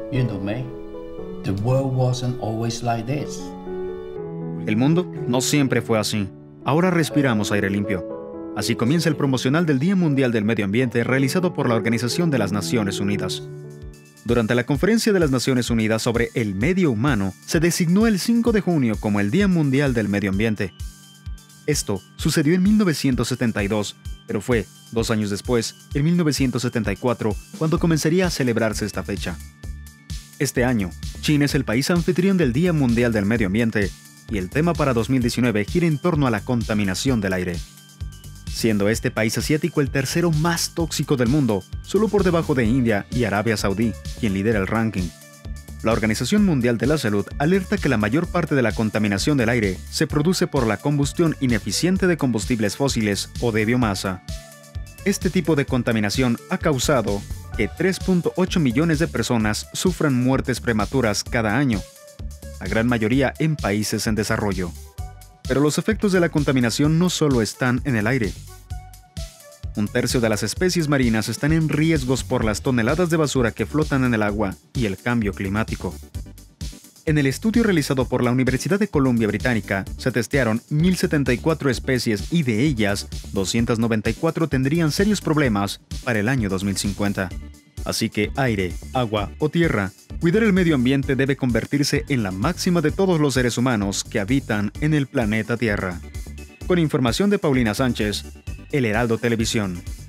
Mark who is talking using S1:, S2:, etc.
S1: You know, May, the world wasn't always like this.
S2: El mundo no siempre fue así. Ahora respiramos aire limpio. Así comienza el promocional del Día Mundial del Medio Ambiente realizado por la Organización de las Naciones Unidas. Durante la Conferencia de las Naciones Unidas sobre el Medio Humano, se designó el 5 de junio como el Día Mundial del Medio Ambiente. Esto sucedió en 1972, pero fue 2 años después, en 1974, cuando comenzaría a celebrarse esta fecha. Este año, China es el país anfitrión del Día Mundial del Medio Ambiente, y el tema para 2019 gira en torno a la contaminación del aire. Siendo este país asiático el tercero más tóxico del mundo, solo por debajo de India y Arabia Saudí, quien lidera el ranking. La Organización Mundial de la Salud alerta que la mayor parte de la contaminación del aire se produce por la combustión ineficiente de combustibles fósiles o de biomasa. Este tipo de contaminación ha causado que 3.8 millones de personas sufran muertes prematuras cada año, la gran mayoría en países en desarrollo. Pero los efectos de la contaminación no solo están en el aire. 1/3 de las especies marinas están en riesgos por las toneladas de basura que flotan en el agua y el cambio climático. En el estudio realizado por la Universidad de Columbia Británica, se testearon 1.074 especies y de ellas, 294 tendrían serios problemas para el año 2050. Así que aire, agua o tierra, cuidar el medio ambiente debe convertirse en la máxima de todos los seres humanos que habitan en el planeta Tierra. Con información de Paulina Sánchez, El Heraldo Televisión.